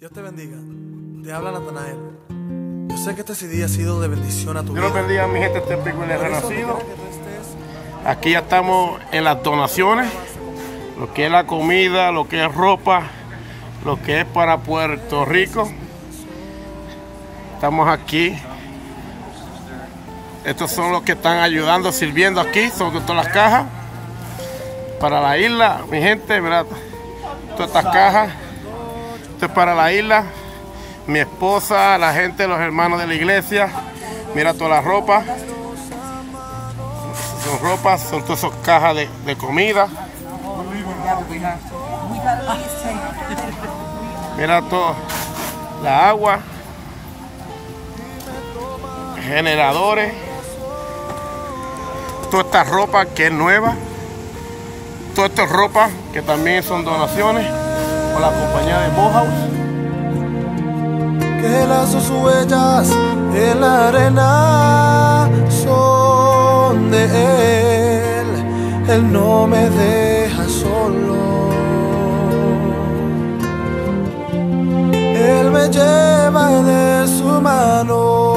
Dios te bendiga. Te habla Natanael. Yo sé que este CD ha sido de bendición a tu vida. Dios bendiga a mi gente de Peculiar Renacido. Aquí ya estamos en las donaciones, lo que es la comida, lo que es ropa, lo que es para Puerto Rico. Estamos aquí. Estos son los que están ayudando, sirviendo aquí, son todas las cajas para la isla. Mi gente, mirad, todas estas cajas, esto es para la isla. Mi esposa, la gente, los hermanos de la iglesia. Mira toda la ropa. Son ropas, son todas esas cajas de comida. Mira todo, la agua, generadores, toda esta ropa que es nueva, toda esta ropa que también son donaciones por la compañía de Bauhaus. Que las huellas en la arena son de Él no me deja solo. Él me lleva de su mano,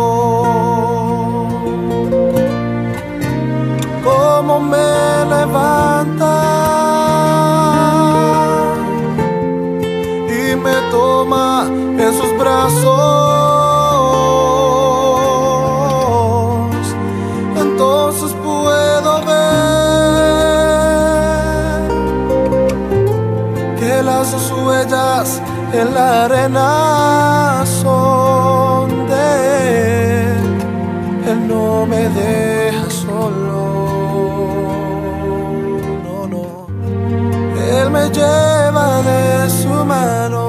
como me levanta y me toma en sus brazos. Entonces puedo ver que las huellas en la arena son de Él no me deja solo. No, no, Él me lleva de su mano.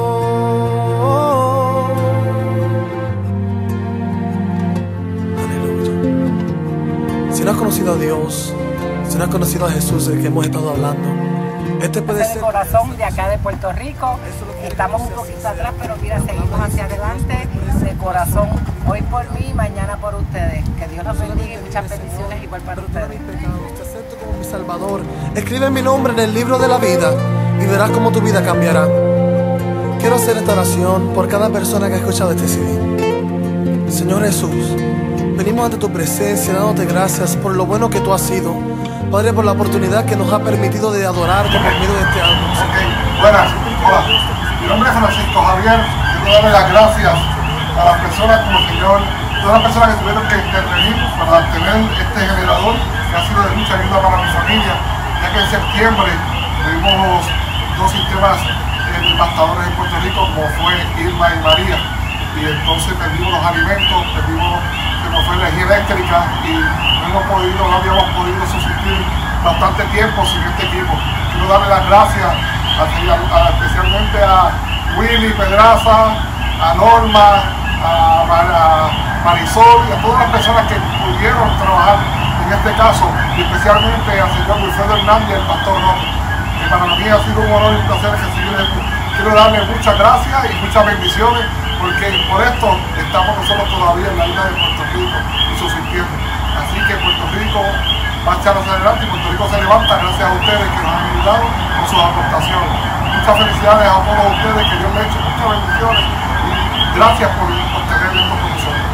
Si no has conocido a Dios, si no has conocido a Jesús, del que hemos estado hablando, este puede ser el corazón de acá de Puerto Rico. Estamos un poquito atrás, pero mira, seguimos hacia adelante de corazón. Hoy por mí, mañana por ustedes. Que Dios los bendiga y muchas bendiciones igual para ustedes. Te acepto como mi Salvador. Escribe mi nombre en el libro de la vida y verás cómo tu vida cambiará. Quiero hacer esta oración por cada persona que ha escuchado este CD. Señor Jesús, venimos ante tu presencia dándote gracias por lo bueno que tú has sido. Padre, por la oportunidad que nos ha permitido de adorarte por medio de este álbum. Buenas, hola. Mi nombre es Francisco Javier. Quiero darle las gracias a las personas como el Señor, todas las personas que tuvieron que intervenir para tener este generador, que ha sido de mucha ayuda para mi familia, ya que en septiembre tuvimos dos sistemas devastadores en Puerto Rico, como fue Irma y María, y entonces perdimos los alimentos, se nos fue la energía eléctrica y no habíamos podido subsistir bastante tiempo sin este equipo. Quiero darle las gracias especialmente a Willy Pedraza, a Norma, a Marisol y a todas las personas que pudieron trabajar en este caso, y especialmente al señor Wilfredo Hernández y al pastor Roque, que para mí ha sido un honor y un placer recibir esto. Quiero darle muchas gracias y muchas bendiciones, porque por esto estamos nosotros todavía en la isla de Puerto Rico y subsistiendo. Así que Puerto Rico va a echar hacia adelante y Puerto Rico se levanta gracias a ustedes que nos han ayudado con sus aportaciones. Muchas felicidades a todos ustedes, que Dios les eche muchas bendiciones y gracias por tener esto con nosotros.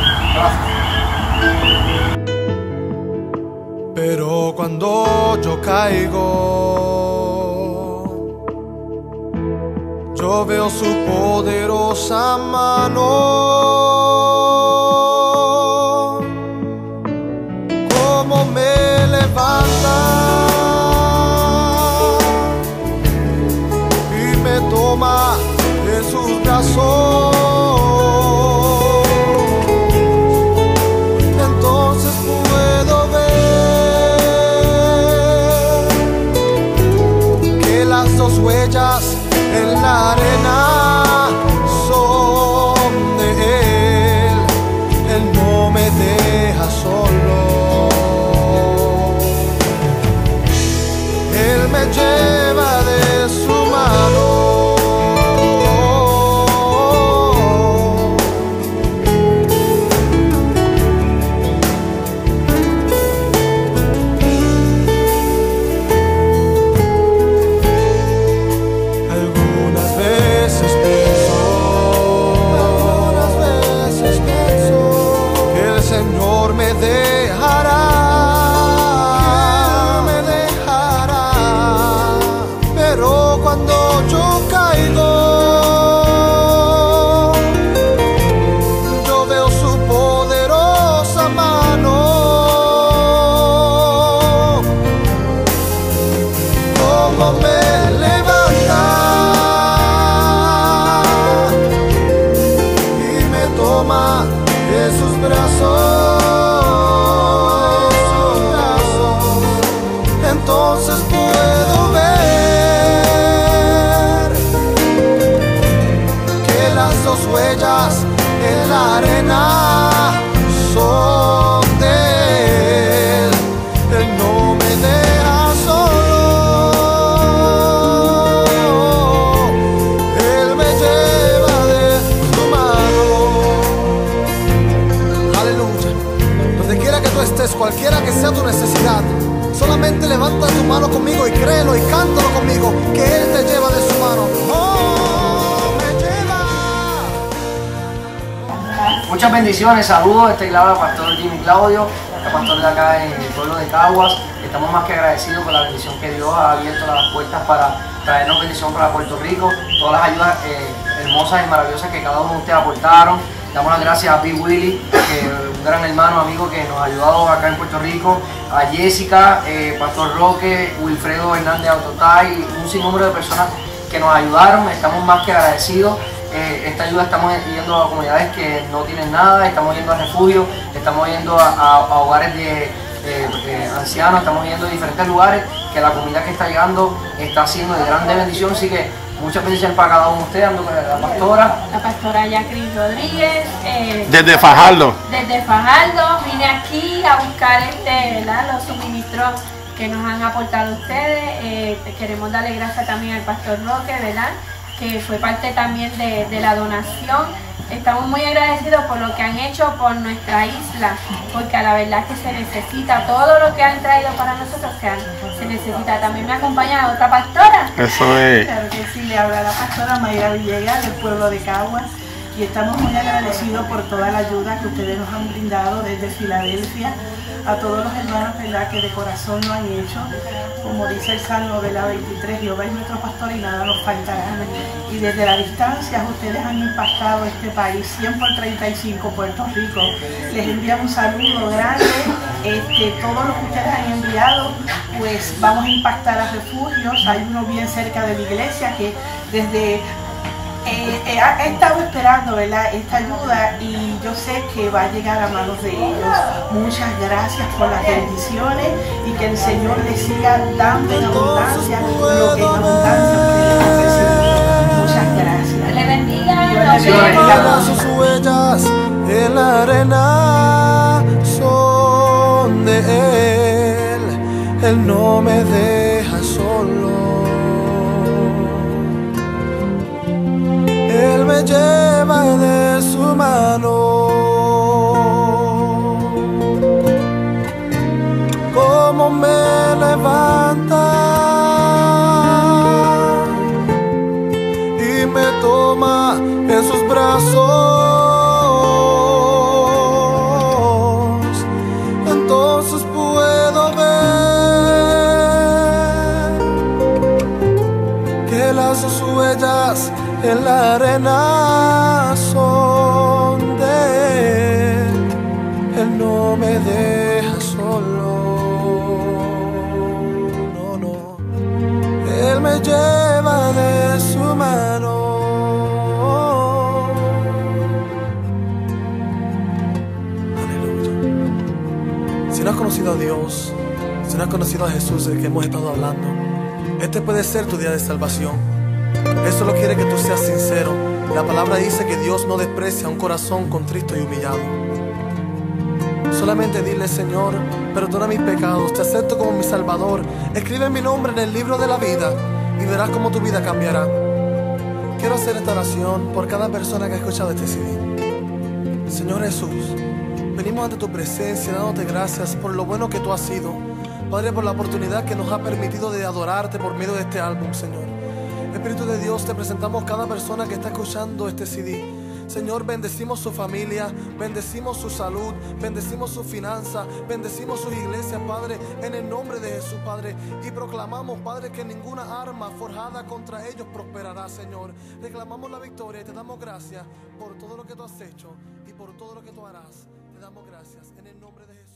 Gracias. Pero cuando yo caigo, yo veo su poderosa mano, como me levanta y me toma en sus brazos. Entonces puedo ver que las dos huellas en la arena son de Él no me deja solo. Él me lleva de su mano, tus huellas en la arena son de Él. Él no me deja solo, Él me lleva de su mano. Aleluya. Donde quiera que tú estés, cualquiera que sea tu necesidad, solamente levanta tu mano conmigo y créelo y cántalo conmigo, que Él te lleva de su mano. Oh, me lleva. Muchas bendiciones, saludos. Este es el pastor Jimmy Claudio, el pastor de acá en el pueblo de Caguas. Estamos más que agradecidos por la bendición que Dios ha abierto las puertas para traernos bendición para Puerto Rico. Todas las ayudas hermosas y maravillosas que cada uno de ustedes aportaron. Damos las gracias a Big Willy, un gran hermano, amigo que nos ha ayudado acá en Puerto Rico, a Jessica, Pastor Roque, Wilfredo Hernández Autotay, un sinnúmero de personas que nos ayudaron. Estamos más que agradecidos. Esta ayuda estamos yendo a comunidades que no tienen nada, estamos yendo a refugios, estamos yendo a hogares de ancianos, estamos yendo a diferentes lugares que la comunidad que está llegando está haciendo de grande bendición. Así que muchas bendiciones para cada uno de ustedes. Ando con la pastora Jacqueline Rodríguez. Desde Fajardo. Desde Fajardo vine aquí a buscar los suministros que nos han aportado ustedes. Queremos darle gracias también al pastor Roque, ¿verdad?, que fue parte también de la donación. Estamos muy agradecidos por lo que han hecho por nuestra isla, porque a la verdad que se necesita todo lo que han traído para nosotros, se necesita. También me acompaña otra pastora. Eso es. Claro que sí, le habla la pastora Mayra Villegas del pueblo de Caguas, y estamos muy agradecidos por toda la ayuda que ustedes nos han brindado desde Filadelfia, a todos los hermanos, ¿verdad?, que de corazón lo han hecho. Como dice el Salmo, ¿verdad?, 23, Jehová es nuestro pastor y nada nos faltará. Y desde la distancia ustedes han impactado este país, 100 por 35, Puerto Rico. Les enviamos un saludo grande. Todo lo que ustedes han enviado, pues vamos a impactar a refugios. Hay uno bien cerca de la iglesia que desde he estado esperando, ¿verdad?, esta ayuda, y yo sé que va a llegar a manos de ellos. Muchas gracias por las bendiciones y que el Señor les siga dando en abundancia lo que en abundancia ustedes han recibido. Muchas gracias. Le bendiga. Sus huellas en la arena son de Él. Él no me deja solo, Él me lleva de su mano. Como me levanta y me toma en sus brazos, entonces puedo ver que las huellas en la arena son de Él. Él no me deja solo, no, no. Él me lleva de su mano. Aleluya. Si no has conocido a Dios, si no has conocido a Jesús, del que hemos estado hablando, este puede ser tu día de salvación. Él solo quiere que tú seas sincero. La palabra dice que Dios no desprecia un corazón contrito y humillado. Solamente dile: Señor, perdona mis pecados, te acepto como mi Salvador. Escribe mi nombre en el libro de la vida y verás cómo tu vida cambiará. Quiero hacer esta oración por cada persona que ha escuchado este CD. Señor Jesús, venimos ante tu presencia dándote gracias por lo bueno que tú has sido. Padre, por la oportunidad que nos ha permitido de adorarte por medio de este álbum, Señor. Espíritu de Dios, te presentamos cada persona que está escuchando este CD. Señor, bendecimos su familia, bendecimos su salud, bendecimos su finanza, bendecimos sus iglesias, Padre, en el nombre de Jesús, Padre. Y proclamamos, Padre, que ninguna arma forjada contra ellos prosperará, Señor. Reclamamos la victoria y te damos gracias por todo lo que tú has hecho y por todo lo que tú harás. Te damos gracias en el nombre de Jesús.